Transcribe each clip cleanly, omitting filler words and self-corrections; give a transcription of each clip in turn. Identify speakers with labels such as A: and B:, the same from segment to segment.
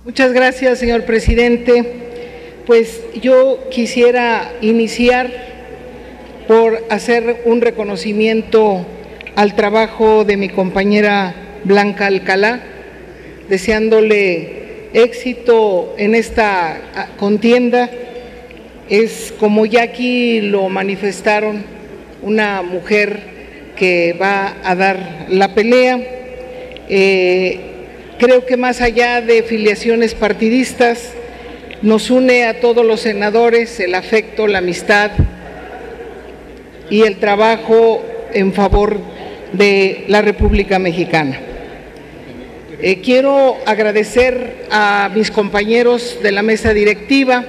A: Muchas gracias, señor presidente. Pues yo quisiera iniciar por hacer un reconocimiento al trabajo de mi compañera Blanca Alcalá, deseándole éxito en esta contienda. Es, como ya aquí lo manifestaron, una mujer que va a dar la pelea. Creo que más allá de filiaciones partidistas, nos une a todos los senadores el afecto, la amistad y el trabajo en favor de la República Mexicana. Quiero agradecer a mis compañeros de la mesa directiva,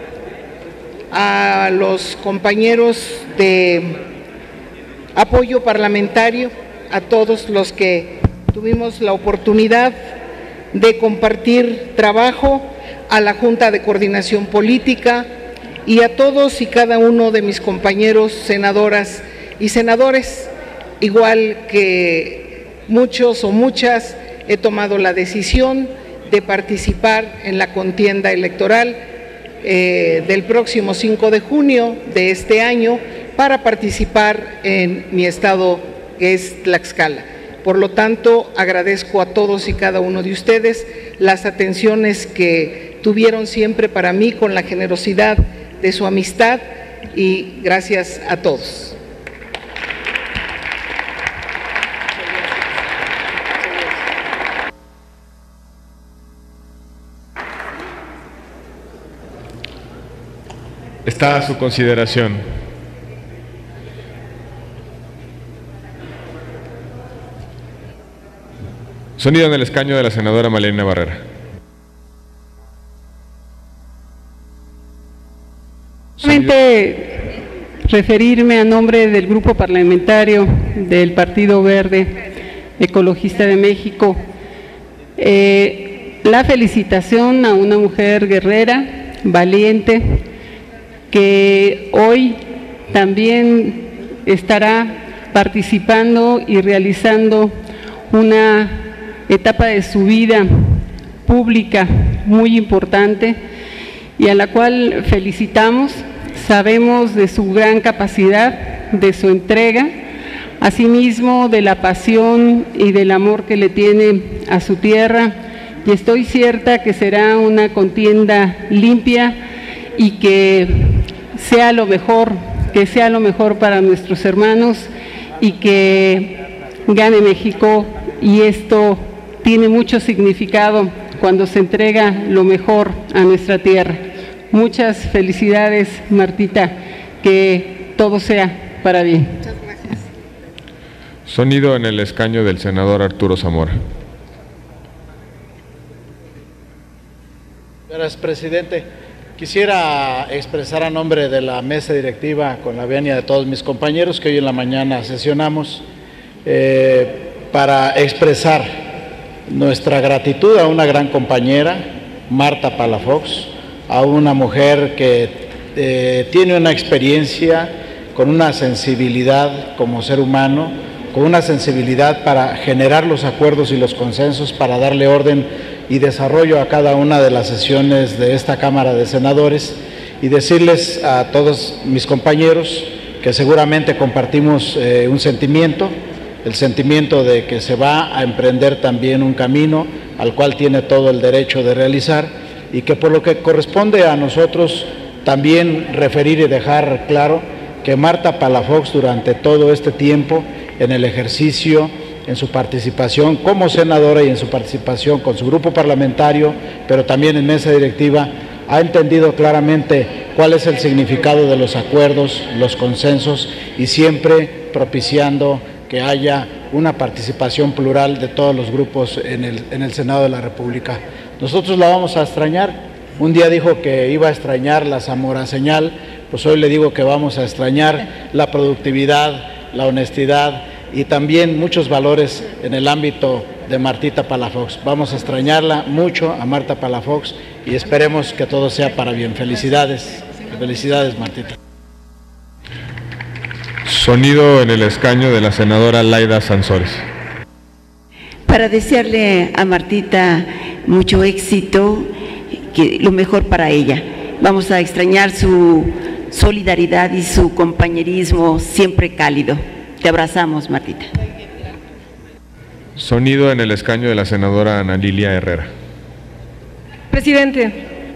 A: a los compañeros de apoyo parlamentario, a todos los que tuvimos la oportunidad de compartir trabajo, a la Junta de Coordinación Política y a todos y cada uno de mis compañeros senadoras y senadores. Igual que muchos o muchas, he tomado la decisión de participar en la contienda electoral del próximo 5 de junio de este año para participar en mi estado, que es Tlaxcala. Por lo tanto, agradezco a todos y cada uno de ustedes las atenciones que tuvieron siempre para mí, con la generosidad de su amistad, y gracias a todos.
B: Está a su consideración. Sonido en el escaño de la senadora Malena Barrera.
C: Solamente referirme a nombre del grupo parlamentario del Partido Verde Ecologista de México, la felicitación a una mujer guerrera, valiente, que hoy también estará participando y realizando una etapa de su vida pública muy importante y a la cual felicitamos. Sabemos de su gran capacidad, de su entrega, asimismo de la pasión y del amor que le tiene a su tierra, y estoy cierta que será una contienda limpia y que sea lo mejor para nuestros hermanos y que gane México. Y esto tiene mucho significado cuando se entrega lo mejor a nuestra tierra. Muchas felicidades, Martita, que todo sea para bien.
A: Muchas gracias.
B: Sonido en el escaño del senador Arturo Zamora.
D: Gracias, presidente. Quisiera expresar a nombre de la mesa directiva, con la venia de todos mis compañeros que hoy en la mañana sesionamos, para expresar nuestra gratitud a una gran compañera, Marta Palafox, a una mujer que tiene una experiencia, con una sensibilidad como ser humano, con una sensibilidad para generar los acuerdos y los consensos, para darle orden y desarrollo a cada una de las sesiones de esta Cámara de Senadores, y decirles a todos mis compañeros que seguramente compartimos un sentimiento, el sentimiento de que se va a emprender también un camino al cual tiene todo el derecho de realizar, y que por lo que corresponde a nosotros también referir y dejar claro que Marta Palafox, durante todo este tiempo, en el ejercicio, en su participación como senadora y en su participación con su grupo parlamentario, pero también en mesa directiva, ha entendido claramente cuál es el significado de los acuerdos, los consensos, y siempre propiciando que haya una participación plural de todos los grupos en el Senado de la República. Nosotros la vamos a extrañar. Un día dijo que iba a extrañar la Zamora señal, pues hoy le digo que vamos a extrañar la productividad, la honestidad y también muchos valores en el ámbito de Martita Palafox. Vamos a extrañarla mucho a Marta Palafox y esperemos que todo sea para bien. Felicidades, felicidades, Martita.
B: Sonido en el escaño de la senadora Laida Sansores.
E: para desearle a Martita mucho éxito, lo mejor para ella. Vamos a extrañar su solidaridad y su compañerismo siempre cálido. Te abrazamos, Martita.
B: Sonido en el escaño de la senadora Ana Lilia Herrera.
F: Presidente,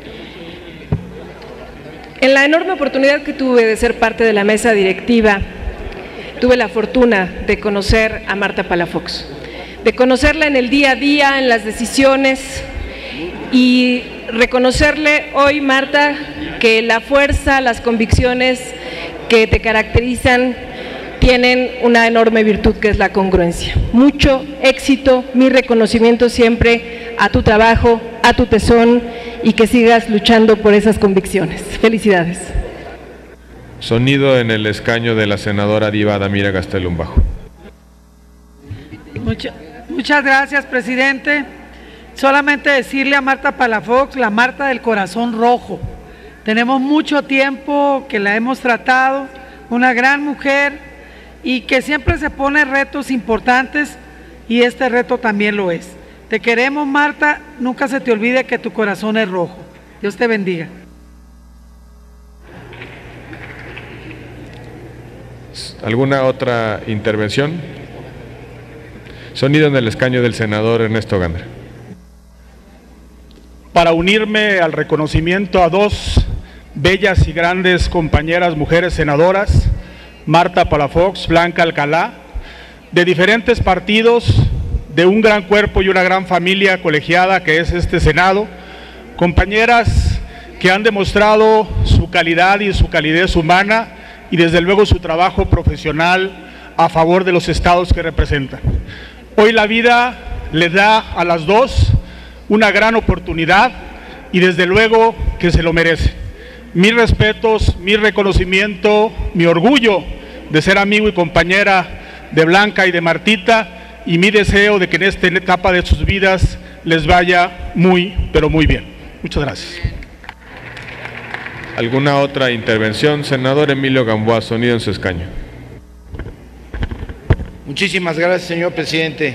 F: en la enorme oportunidad que tuve de ser parte de la mesa directiva, tuve la fortuna de conocer a Marta Palafox, de conocerla en el día a día, en las decisiones, y reconocerle hoy, Marta, que la fuerza, las convicciones que te caracterizan tienen una enorme virtud, que es la congruencia. Mucho éxito, mi reconocimiento siempre a tu trabajo, a tu tesón, y que sigas luchando por esas convicciones. Felicidades.
B: Sonido en el escaño de la senadora Diva Damira Gastelum Bajo.
G: Muchas gracias, presidente. Solamente decirle a Marta Palafox, la Marta del corazón rojo. Tenemos mucho tiempo que la hemos tratado, una gran mujer y que siempre se pone retos importantes, y este reto también lo es. Te queremos, Marta, nunca se te olvide que tu corazón es rojo. Dios te bendiga.
B: ¿Alguna otra intervención? Sonido en el escaño del senador Ernesto Gándara.
H: Para unirme al reconocimiento a dos bellas y grandes compañeras mujeres senadoras, Marta Palafox, Blanca Alcalá, de diferentes partidos, de un gran cuerpo y una gran familia colegiada que es este Senado, compañeras que han demostrado su calidad y su calidez humana y desde luego su trabajo profesional a favor de los estados que representan. Hoy la vida les da a las dos una gran oportunidad y desde luego que se lo merecen. Mis respetos, mi reconocimiento, mi orgullo de ser amigo y compañera de Blanca y de Martita, y mi deseo de que en esta etapa de sus vidas les vaya muy, pero muy bien. Muchas gracias.
B: ¿Alguna otra intervención? Senador Emilio Gamboa, sonido en su escaño.
D: Muchísimas gracias, señor presidente.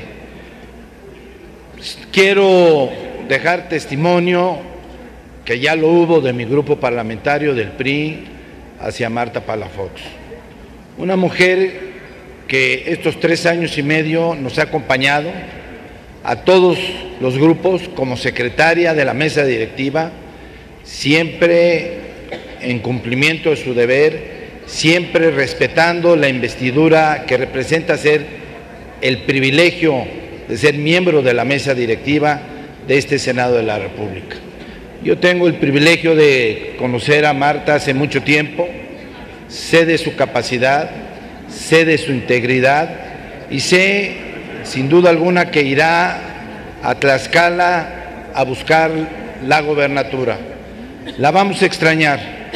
D: Quiero dejar testimonio, que ya lo hubo, de mi grupo parlamentario del PRI hacia Marta Palafox. Una mujer que estos 3 años y medio nos ha acompañado a todos los grupos como secretaria de la mesa directiva, siempre en cumplimiento de su deber, siempre respetando la investidura que representa ser el privilegio de ser miembro de la mesa directiva de este Senado de la República. Yo tengo el privilegio de conocer a Marta hace mucho tiempo, sé de su capacidad, sé de su integridad y sé, sin duda alguna, que irá a Tlaxcala a buscar la gobernatura. La vamos a extrañar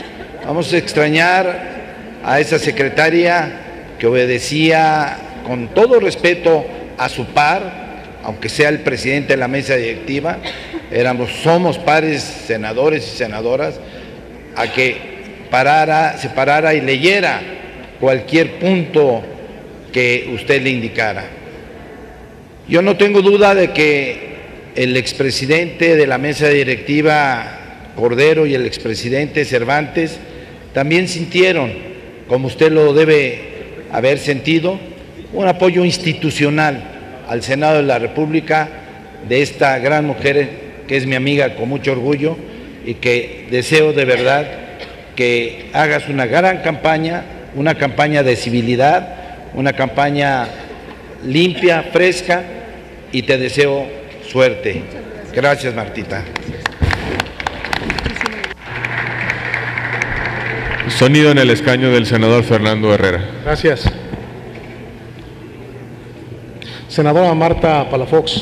D: a esa secretaria que obedecía con todo respeto a su par, aunque sea el presidente de la mesa directiva, somos pares senadores y senadoras, a que se parara y leyera cualquier punto que usted le indicara. Yo no tengo duda de que el expresidente de la mesa directiva, Cordero, y el expresidente Cervantes también sintieron, como usted lo debe haber sentido, un apoyo institucional al Senado de la República de esta gran mujer que es mi amiga con mucho orgullo, y que deseo de verdad que hagas una gran campaña, una campaña de civilidad, una campaña limpia, fresca, y te deseo suerte. Gracias, Martita.
B: Sonido en el escaño del senador Fernando Herrera.
I: Gracias. Senadora Marta Palafox,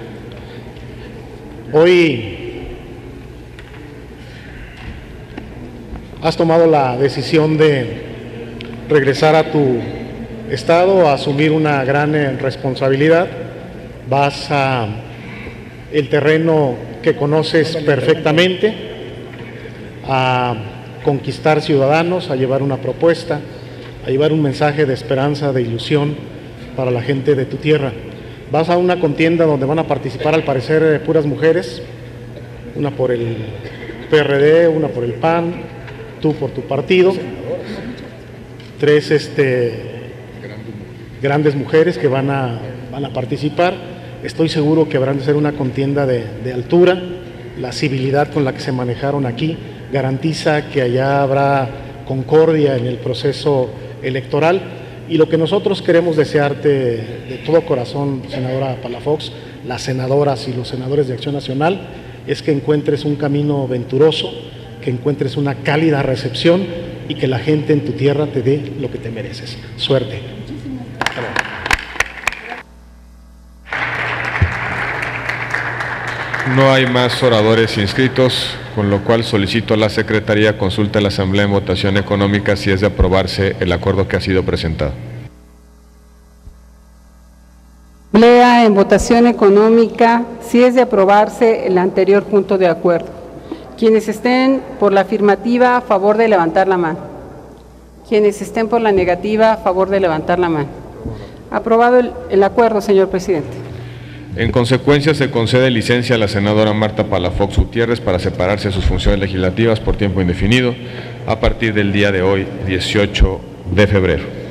I: hoy has tomado la decisión de regresar a tu estado, a asumir una gran responsabilidad. Vas a el terreno que conoces perfectamente, a conquistar ciudadanos, a llevar una propuesta, a llevar un mensaje de esperanza, de ilusión para la gente de tu tierra. Vas a una contienda donde van a participar al parecer puras mujeres, una por el PRD, una por el PAN, tú por tu partido, 3 grandes mujeres que van a participar. Estoy seguro que habrán de ser una contienda de altura. La civilidad con la que se manejaron aquí garantiza que allá habrá concordia en el proceso electoral. Y lo que nosotros queremos desearte de todo corazón, senadora Palafox, las senadoras y los senadores de Acción Nacional, es que encuentres un camino venturoso, que encuentres una cálida recepción y que la gente en tu tierra te dé lo que te mereces. Suerte.
B: No hay más oradores inscritos, con lo cual solicito a la Secretaría consulte a la Asamblea en votación económica si es de aprobarse el acuerdo que ha sido presentado.
C: Asamblea en votación económica si es de aprobarse el anterior punto de acuerdo. Quienes estén por la afirmativa, a favor de levantar la mano. Quienes estén por la negativa, a favor de levantar la mano. Aprobado el acuerdo, señor presidente.
B: En consecuencia, se concede licencia a la senadora Marta Palafox Gutiérrez para separarse de sus funciones legislativas por tiempo indefinido a partir del día de hoy, 18 de febrero.